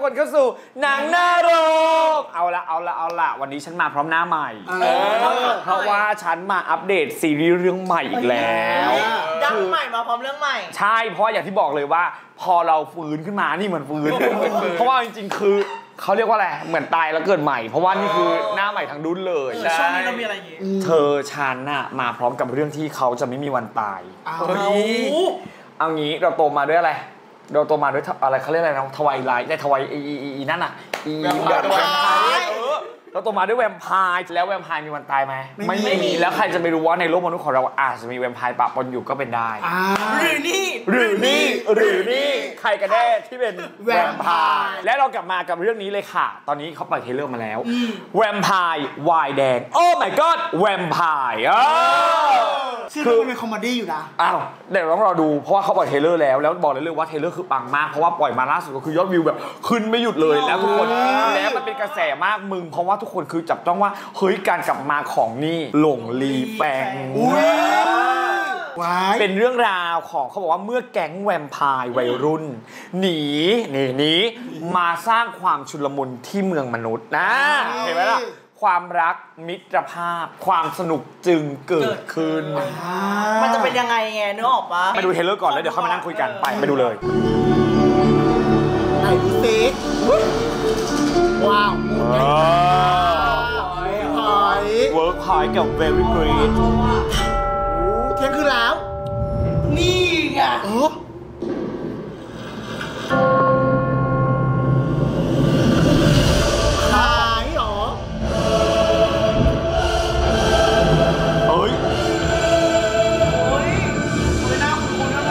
คนเข้าสู่หนังหน้าโรงเอาละวันนี้ฉันมาพร้อมหน้าใหม่เพราะว่าฉันมาอัปเดตซีรีส์เรื่องใหม่อีกแล้วดังใหม่มาพร้อมเรื่องใหม่ใช่เพราะอย่างที่บอกเลยว่าพอเราฟื้นขึ้นมานี่เหมือนฟื้นเพราะว่าจริงๆคือเขาเรียกว่าอะไรเหมือนตายแล้วเกิดใหม่เพราะว่านี่คือหน้าใหม่ทั้งดุ้นเลยช่วงนี้เรามีอะไรอย่างงี้เธอฉันน่ะมาพร้อมกับเรื่องที่เขาจะไม่มีวันตายเอางี้เราโตมาด้วยอะไรเราโตมาด้วยอะไรเขาเรียกอะไรนะทวายไลท์ได้ทวายอีนั่นอ่ะแวมไพร์เราโตมาด้วยแวมไพร์แล้วแวมไพร์มีวันตายไหมไม่มีแล้วใครจะไปรู้ว่าในโลกมนุษย์ของเราอาจจะมีแวมไพร์ปะปนอยู่ก็เป็นได้หรือนี่ใครกันแน่ที่เป็นแวมไพร์และเรากลับมากับเรื่องนี้เลยค่ะตอนนี้เขาปล่อยเทรลเลอร์มาแล้วแวมไพร์วายแดงโอ้ my god แวมไพร์คือมันเป็นคอมเมดี้อยู่นะอ้าวเดี๋ยวต้องรอดูเพราะว่าเขาปล่อยเทรลเลอร์แล้วบอกเลยว่าเทรลเลอร์คือปังมากเพราะว่าปล่อยมาล่าสุดก็คือยอดวิวแบบขึ้นไม่หยุดเลยแล้วทุกคนแล้วมันเป็นกระแสมากมึงเพราะว่าทุกคนคือจับต้องว่าเฮ้ยการกลับมาของนี่หลงลีแปงเป็นเรื่องราวของเขาบอกว่าเมื่อแก๊งแวมไพร์วัยรุ่นหนีมาสร้างความชุลมุนที่เมืองมนุษย์นะเห็นไหมล่ะความรักมิตรภาพความสนุกจึงเกิดขึ้นมันจะเป็นยังไงไงนึกออกปะไปดูเทรลเลอร์ก่อนแล้วเดี๋ยวเข้ามานั่งคุยกันไปดูเลยไหนดูสิว้าวเวิร์กพอยต์กับ very great เที่ยงคืนแล้วนี่ไงขายหรอเฮ้ยไม่น่าคุ้นๆนะ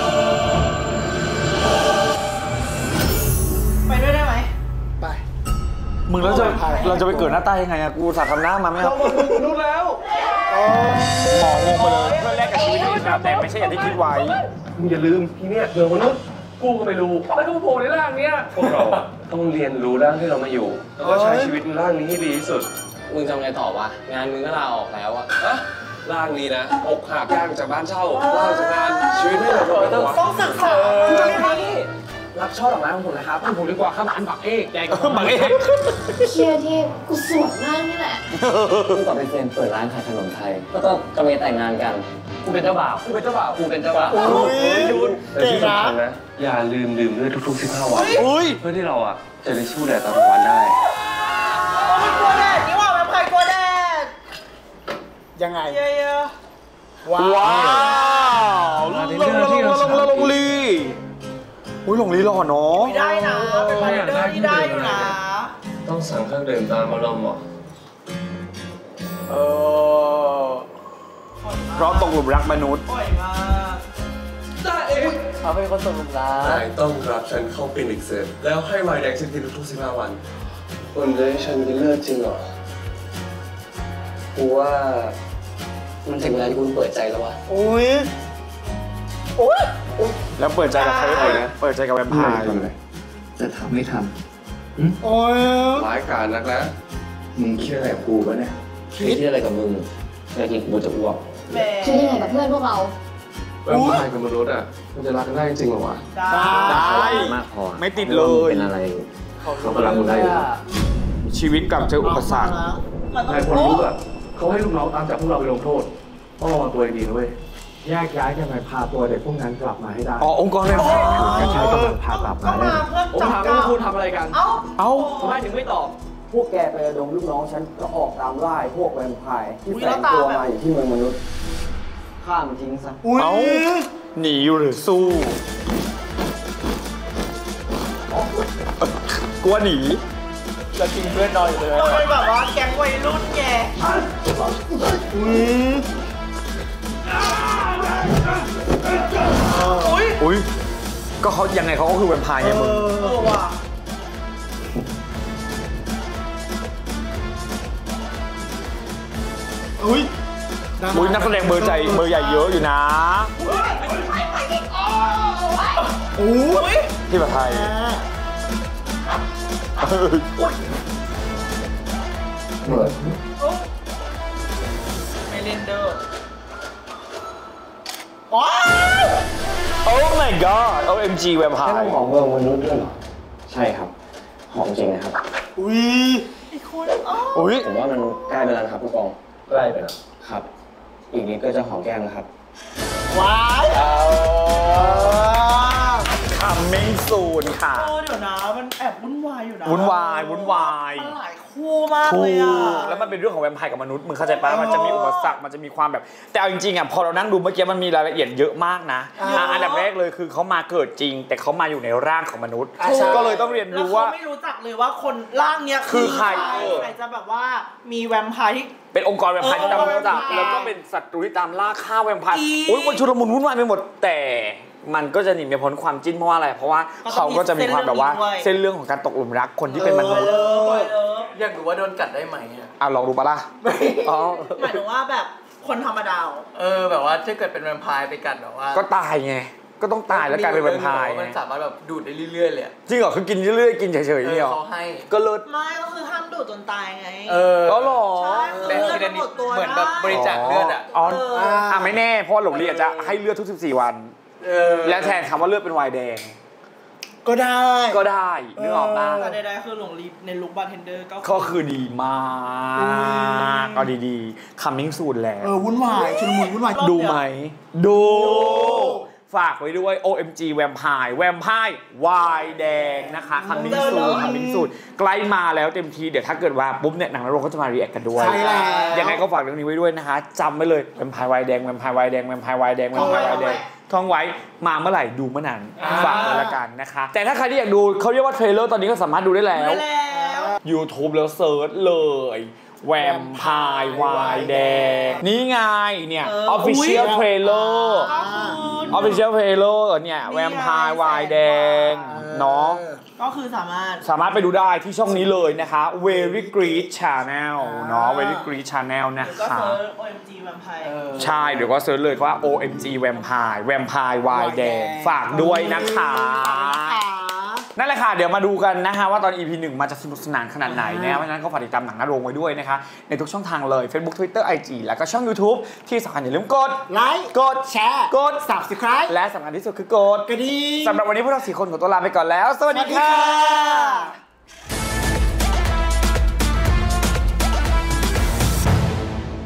ไปด้วยได้ไหมไปมึงเราจะไปเกิดหน้าตายังไงอะกูสาดทำหน้ามาไม่เอารู้แล้วหมองงไปเลยเพื่อแลกกับชีวิตที่แบบแต่ไม่ใช่อย่างที่คิดไว้มึงอย่าลืมที่เนี่ยเมืองมนุษย์กูก็ไม่รู้แล้วก็โผล่ในร่างเนี้ยพวกเราต้องเรียนรู้ร่างที่เรามาอยู่แล้วก็ใช้ชีวิตในร่างนี้ให้ดีที่สุดมึงทำไงต่อวะงานมึงก็ลาออกแล้วอะร่างนี้นะอกหักย่างจากบ้านเช่าล่าจากงานชีวิตไม่เหลือตัวต้องศึกษารับช่อดอกไม้ของผมนะครับผมดีกว่าข้ามอันบักเอกใหญ่กว่าบักเอกเชียร์ที่กูสวยมากนี่แหละกูต่อไปเซ็นเปิดร้านขายขนมไทยก็ต้องจะมีแต่งงานกันกูเป็นเจ้าบ่าวกูเป็นเจ้าบ่าวยูนแต่ที่สำคัญนะอย่าลืมดื่มด้วยทุกๆ15 วันเพื่อที่เราอ่ะจะได้สู้แดดตอนกลางวันได้ไม่กลัวแดดนี่ว่าแวมไพร์กลัวแดดยังไงว้าวลงลีอุ้ยหลงลีหล่อเนาะได้นะเป็นไปได้ที่ได้อยู่นะต้องสั่งเครื่องดื่มตามอารมณ์เหรอเพราะตกหลุมรักมนุษย์เขาเป็นคนตกหลุมรักนายต้องรับฉันเข้าเป็นอีกเซฟแล้วให้วายแดงฉันกินทุก15 วันคุณจะให้ฉันเป็นเลือดจริงเหรอกูว่ามันถึงเวลาที่คุณเปิดใจแล้ววะแล้วเปิดใจกับใครไม่เปิดนะเปิดใจกับแวมไพร์จะทำไม่ทำร้ายกาจนักนะมึงคิดอะไรกับกูวะเนี่ยคิดอะไรกับมึงอยากกินกูจะอ้วกคิดยังไงกับเพื่อนพวกเราแวมไพร์กับมนุษย์อ่ะมันจะรักกันได้จริงหรอวะได้มากพอไม่ติดเลยเป็นอะไรเขาก็รักมึงได้ชีวิตกับเจออุปสรรคนายคนรู้อ่ะเขาให้ลูกน้องตามจับพวกเราไปลงโทษต้องระวังตัวดีด้วยแยกย้ายกันไปพาตัวเด็กพวกนั้นกลับมาให้ได้องค์กรแวมไพร์ก็ใช้กำลังพากลับมาได้ผมถามว่าคุณทำอะไรกันทำไมถึงไม่ตอบพวกแกไประดมลูกน้องฉันก็ออกตามล่าพวกแวมไพร์ที่แฝงตัวมาอยู่ที่เมืองมนุษย์ฆ่ามันทิ้งซะหนีอยู่หรือสู้กลัวหนีจะทิ้งเพื่อนนอนอยู่เลยต้องเป็นแบบว่าแก๊งวัยรุ่นแกอุ้ยก็เขายังไงเขาก็คือแวมไพร์ไงมึงอุ้ยนักแสดงเบอร์ใหญ่เยอะอยู่นะที่แบบไทยไม่เล่นเด้อโอ้ my god OMG แวมไพร์ของเมืองมนุษย์ด้วยเหรอใช่ครับของจริงนะครับอุ้ยอุ้ยผมว่ามันใกล้ไปแล้วนะครับผู้กองใกล้ไปแล้วครับ อีกนิดก็จะหอมแก้มแล้วครับว้าย coming soon ค่ะเดี๋ยวนะมันแอบวุ่นวายอยู่นะวุ่นวายวุ่นวายมันหลายคู่มากถูเลยอ่ะกแล้วมันเป็นเรื่องของแวมไพร์กับมนุษย์มึงเข้าใจปะมันจะมีอุปสรรคมันจะมีความแบบแต่เอาจริงๆอ่ะพอเรานั่งดูเมื่อกี้มันมีรายละเอียดเยอะมากนะอันดับแรกเลยคือเขามาเกิดจริง แต่เขามาอยู่ในร่างของมนุษย์ ก็เลยต้องเรียนแล้วรู้เขาว่าไม่รู้จักเลยว่าคนร่างเนี้ยคือใครใครจะแบบว่ามีแวมไพร์ที่เป็นองค์กรแวมไพร์ที่ตามรู้จักแวมไพร์แล้วก็เป็นศัตรูที่ตามล่าฆ่าแวมไพร์อีโอ้ยมันชุลมุนวุ่นวายไปหมดแต่มันก็จะหนีไม่พ้นความจิ้นเพราะว่าอะไรเพราะว่าเขาก็จะมีความแบบว่าเส้นเรื่องของการตกหลุมรักคนที่เป็นมนุษย์อยากรู้ว่าโดนกัดได้ไหมอ่ะลองดูปะล่ะอ๋อหมายถึงว่าแบบคนธรรมดาแบบว่าถ้าเกิดเป็นแวมไพร์ไปกัดแบบว่าก็ตายไงก็ต้องตายแล้วกลายเป็นแวมไพร์มันสามารถแบบดูดได้เรื่อยๆเลยอะจริงเหรอคือกินเรื่อยๆกินเฉยๆนี่เหรอเขาให้ก็เลิศไม่ก็คือห้ามดูดจนตายไงก็หรอใช่แบ่งทีละนิดเหมือนแบบบริจาคเลือดอ่ะอ๋อไม่แน่เพราะหลงเรียนจะให้เลือดทุก14 วัน และแทนคำว่าเลือดเป็นไวน์แดงก็ได้ก็ได้นึกออกปะแต่ใดๆคือหลงรีในลุคบาร์เทนเดอร์ก็ก็คือดีมากเอาดีๆ coming soon แล้ววุ่นวายชุลมุนวุ่นวายดูไหม ดู ฝากไว้ด้วย OMG แวมไพร์วายแดงนะคะ coming soon ใกล้มาแล้วเต็มทีเดี๋ยวถ้าเกิดว่าปุ๊บเนี่ยหนังนรกก็จะมา react กันด้วยใช่แล้วยังไงก็ฝากเรื่องนี้ไว้ด้วยนะคะจำไว้เลยแวมไพร์วายแดงท่องไว้มาเมื่อไหร่ดูเมื่อนั้นฝากไว้ละกันนะคะแต่ถ้าใครที่อยากดูเขาเรียกว่าเทรลเลอร์ตอนนี้ก็สามารถดูได้แล้ว YouTube แล้วเซิร์ชเลยแวมไพร์วายแดงนี่ไงเนี่ย Official Trailer Official Trailer เนี่ยแวมไพร์วายแดงเนาะก็คือสามารถไปดูได้ที่ช่องนี้เลยนะคะ Very Great Channel เนาะ Very Great Channel นะก็คะเซิร์ช OMG แวมไพร์ใช่เดี๋ยวก็เซิร์ชเลยว่า OMG แวมไพร์วายแดงฝากด้วยนะคะ นั่นแหละค่ะเดี๋ยวมาดูกันนะคะว่าตอน EP 1มาจะสนุกสนานขนาดไหนนะเพราะฉะนั้นก็ฝากติดตามหนังหน้าโรงไว้ด้วยนะคะในทุกช่องทางเลย Facebook Twitter IG แล้วก็ช่อง YouTube ที่สำคัญอย่าลืมกดไลค์กดแชร์กด Subscribe และสำคัญที่สุดคือกดกระดิ่งสำหรับวันนี้พวกเรา4 คนขอตัวลาไปก่อนแล้ว สวัสดีค่ะ